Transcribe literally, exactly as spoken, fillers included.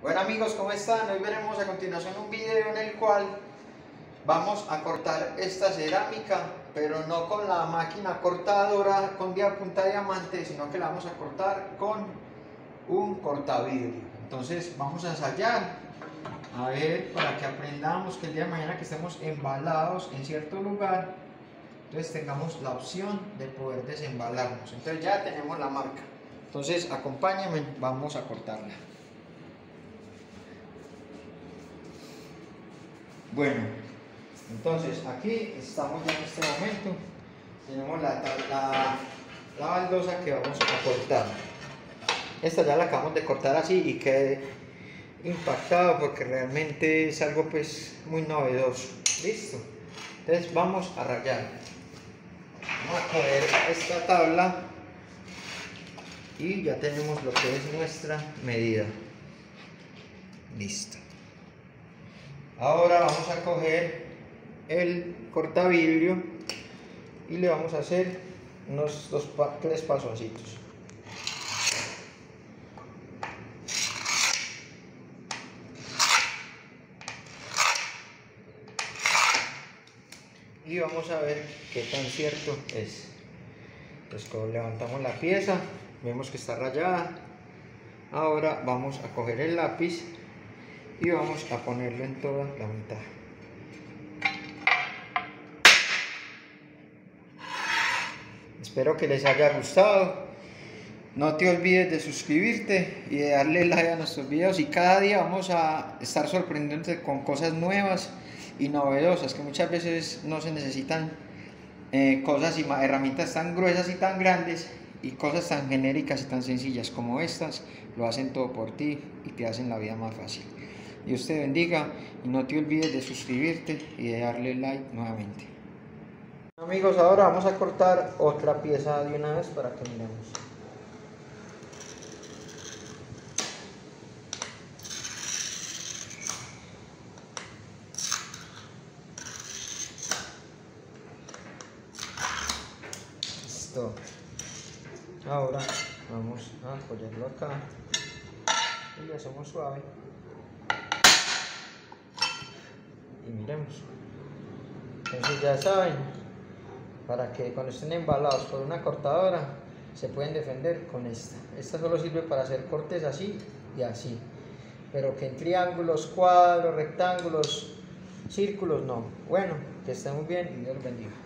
Bueno amigos, ¿cómo están? Hoy veremos a continuación un video en el cual vamos a cortar esta cerámica, pero no con la máquina cortadora con vía punta diamante, sino que la vamos a cortar con un cortavidrio. Entonces vamos a ensayar, a ver, para que aprendamos que el día de mañana que estemos embalados en cierto lugar, entonces tengamos la opción de poder desembalarnos. Entonces ya tenemos la marca. Entonces acompáñenme, vamos a cortarla. Bueno, entonces aquí estamos ya en este momento, tenemos la, la, la baldosa que vamos a cortar. Esta ya la acabamos de cortar así y quedé impactado porque realmente es algo pues muy novedoso. Listo, entonces vamos a rayar. Vamos a coger esta tabla y ya tenemos lo que es nuestra medida. Listo. Ahora vamos a coger el cortavidrio y le vamos a hacer unos dos, tres pasoncitos. Y vamos a ver qué tan cierto es. Pues cuando levantamos la pieza, vemos que está rayada. Ahora vamos a coger el lápiz y vamos a ponerlo en toda la mitad. Espero que les haya gustado. No te olvides de suscribirte y de darle like a nuestros videos, y cada día vamos a estar sorprendiéndote con cosas nuevas y novedosas, que muchas veces no se necesitan eh, cosas y herramientas tan gruesas y tan grandes, y cosas tan genéricas y tan sencillas como estas lo hacen todo por ti y te hacen la vida más fácil. Dios te bendiga y no te olvides de suscribirte y de darle like nuevamente. Amigos, ahora vamos a cortar otra pieza de una vez para que miremos. Listo. Ahora vamos a apoyarlo acá y lo hacemos suave. Y miremos. Entonces ya saben, para que cuando estén embalados por una cortadora se pueden defender con esta. Esta solo sirve para hacer cortes así y así, pero que en triángulos, cuadros, rectángulos, círculos no. Bueno, que estén muy bien y Dios los bendiga.